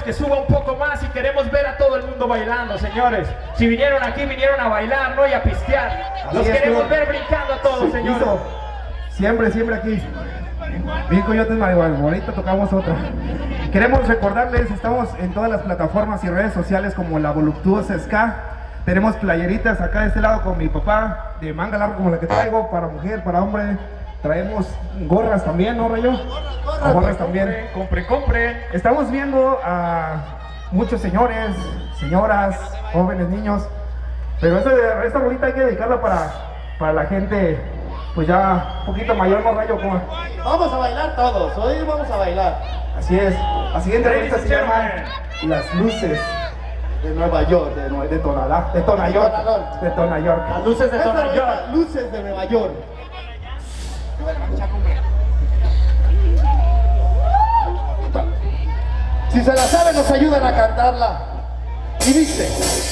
que suba un poco más y queremos ver a todo el mundo bailando, señores. Si vinieron aquí, vinieron a bailar, no y a pistear. Los queremos ver brincando a todos, señores. Listo. Siempre, siempre aquí. Bien, Coyotes Marihuana, ahorita tocamos otra. Queremos recordarles, estamos en todas las plataformas y redes sociales como La Voluptuosa Ska. Tenemos playeritas acá de este lado con mi papá, de manga larga como la que traigo, para mujer, para hombre. Traemos gorras también, ¿no, Rayo? Gorras también. Compre. Estamos viendo a muchos señores, señoras, jóvenes, niños. Pero esta rolita hay que dedicarla para la gente, pues ya un poquito mayor, ¿no, Rayo? ¿Cómo? Vamos a bailar todos, hoy vamos a bailar. Así es. La siguiente rolita se llama Las Luces De Nueva York, de Tonalá, de Tona York. De Tona York. Las luces de Tona York. Luces de Nueva York. Si se la saben, nos ayudan a cantarla. Y dice: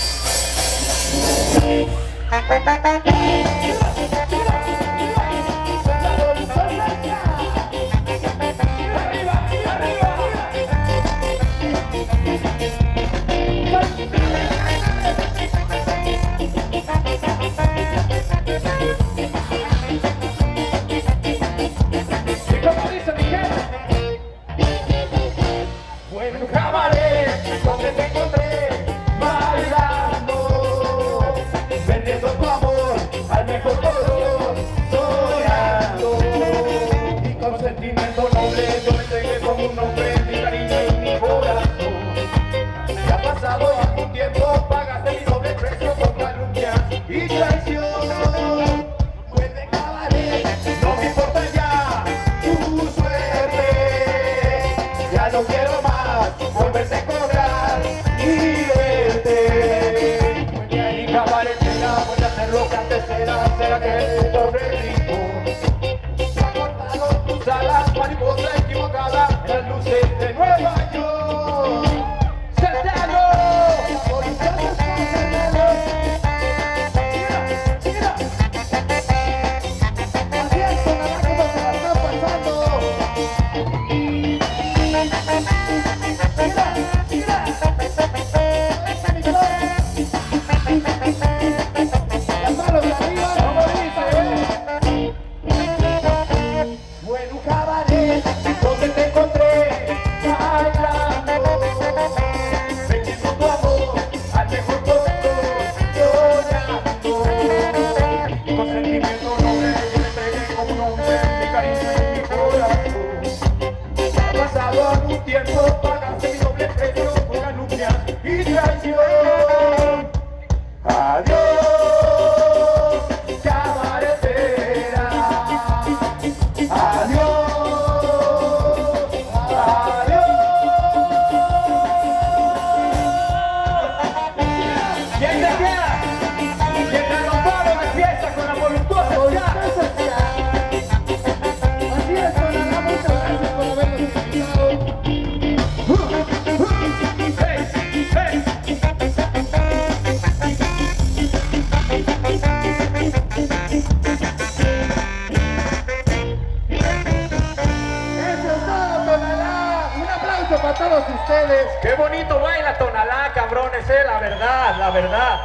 para todos ustedes. Qué bonito baila Tonalá, cabrones, la verdad, la verdad.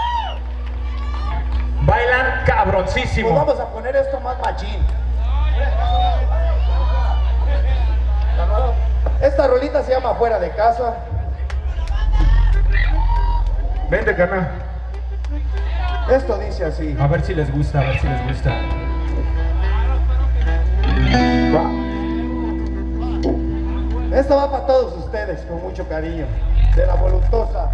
Bailan cabroncísimo. Pues vamos a poner esto más machín. Esta rolita se llama Fuera de Casa. Vente, carnal. Esto dice así. A ver si les gusta, a ver si les gusta. Va. Esto va para todos ustedes, con mucho cariño. De La Voluptuosa.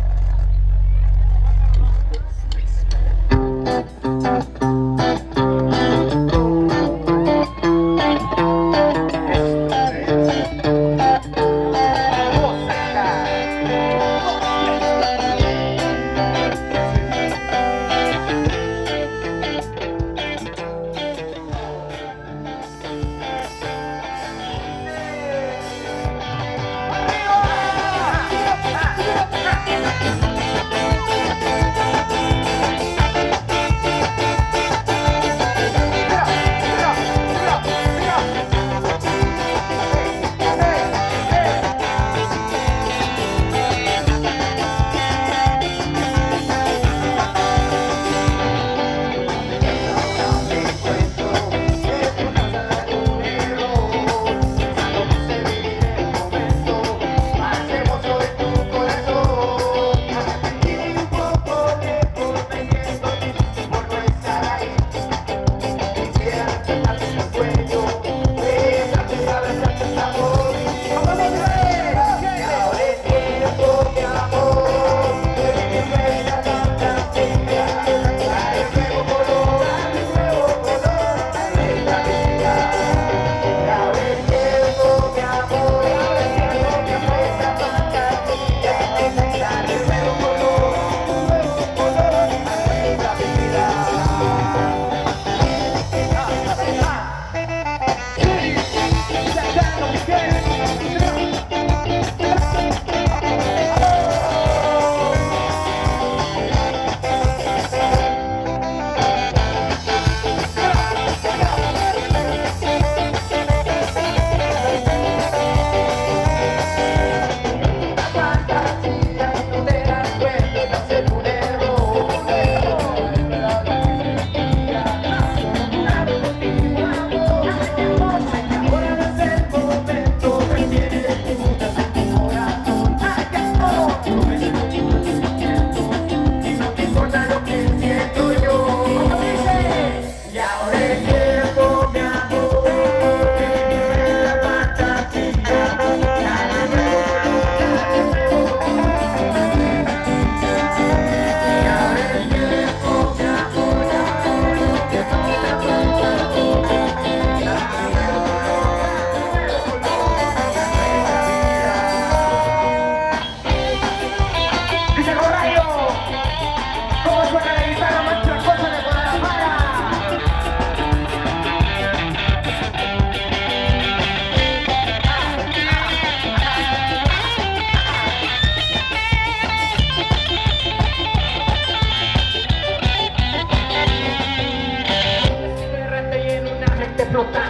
explotar.